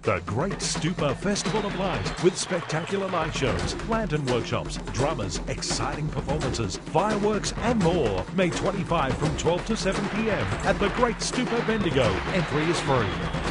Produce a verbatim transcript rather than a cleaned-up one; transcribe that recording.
The Great Stupa Festival of Light, with spectacular light shows, lantern workshops, drummers, exciting performances, fireworks and more. May twenty-fifth from twelve to seven p m at the Great Stupa Bendigo. Entry is free.